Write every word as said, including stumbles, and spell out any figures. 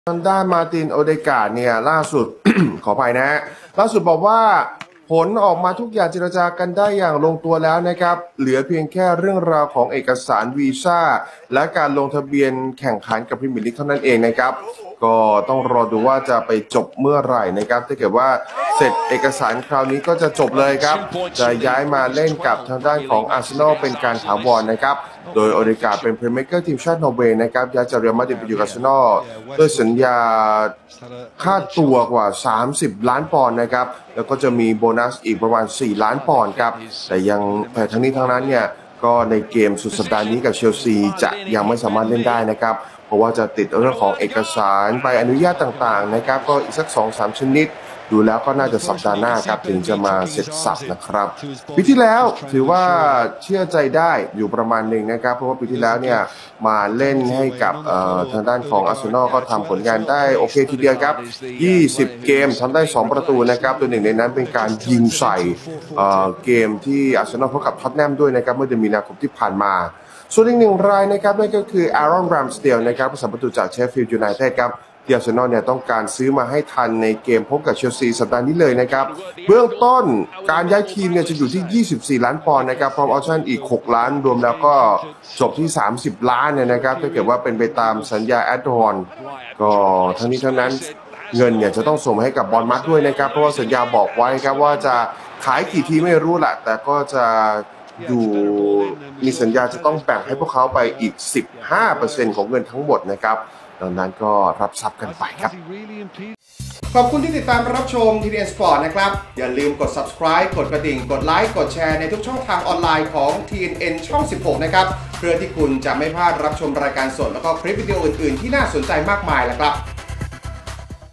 ทางด้านมาร์ตินโอเดการ์ดเนี่ยล่าสุด ขออภัยนะฮะล่าสุดบอกว่าผลออกมาทุกอย่างเจรจากันได้อย่างลงตัวแล้วนะครับเหลือเพียงแค่เรื่องราวของเอกสารวีซ่าและการลงทะเบียนแข่งขันกับพรีเมียร์ลีกเท่านั้นเองนะครับก็ต้องรอดูว่าจะไปจบเมื่อไหร่นะครับถ้าเกิดว่าเสร็จเอกสารคราวนี้ก็จะจบเลยครับจะย้ายมาเล่นกับทางด้านของอาร์เซนอลเป็นการถาวรนะครับโดยโอเดการ์ดเป็นเพลย์เมคเกอร์ทีมชาตินอร์เวย์นะครับย้ายจากเรอัลมาดริดไปอยู่กับอาร์เซนอลด้วยสัญญาค่าตัวกว่าสามสิบล้านปอนด์นะครับแล้วก็จะมีโบนัสอีกประมาณสี่ล้านปอนด์ครับแต่ยังแต่ทั้งนี้ทั้งนั้นเนี่ยก็ในเกมสุดสัปดาห์นี้กับเชลซีจะยังไม่สามารถเล่นได้นะครับเพราะว่าจะติดเรื่องของเอกสารใบอนุญาตต่างๆนะครับก็อีกสัก สองถึงสาม ชนิดดูแล้วก็น่าจะสัปดาห์หน้าครับถึงจะมาเสร็จสับนะครับปีที่แล้วถือว่าเชื่อใจได้อยู่ประมาณหนึ่งนะครับเพราะว่าปีที่แล้วเนี่ยมาเล่นให้กับทางด้านของอาร์เซนอลก็ทำผลงานได้โอเคทีเดียวครับยี่สิบเกมทำได้สองประตูนะครับตัวหนึ่งในนั้นเป็นการยิงใส่เกมที่อาร์เซนอลพบกับท็อตแนมด้วยนะครับเมื่อเดือนมีนาคมที่ผ่านมาส่วนอีกหนึ่งรายนะครับนั่นก็คืออารอน แรมสเดลนะครับผู้สาประตูจากเชฟฟิลด์ยูไนเต็ดครับที่อาร์เซนอลเนี่ยต้องการซื้อมาให้ทันในเกมพบกับเชลซีสัปดาห์นี้เลยนะครับเบื้องต้นการย้ายทีมเนี่ยจะอยู่ที่ยี่สิบสี่ล้านปอนด์นะครับพร้อมออปชั่นอีกหกล้านรวมแล้วก็จบที่สามสิบล้านเนี่ยนะครับถ้าเกิดว่าเป็นไปตามสัญญาแอดออนก็ทั้งนี้ทั้งนั้นเงินเนี่ยจะต้องส่งให้กับบอลมัดด้วยนะครับเพราะว่าสัญญาบอกไว้ครับว่าจะขายกี่ทีไม่รู้แหละแต่ก็จะอยู่มีสัญญาจะต้องแบ่งให้พวกเขาไปอีก สิบห้าเปอร์เซ็นต์ ของเงินทั้งหมดนะครับดังนั้นก็รับทรัพย์กันไปครับขอบคุณที่ติดตามรับชม ที ดี เอ็น Sport นะครับอย่าลืมกด Subscribe กดกระดิ่งกดไลค์กดแชร์ในทุกช่องทางออนไลน์ของ ที เอ็น เอ็น ช่อง สิบหก นะครับเพื่อที่คุณจะไม่พลาดรับชมรายการสดแล้วก็คลิปวิดีโออื่นๆที่น่าสนใจมากมายนะครับ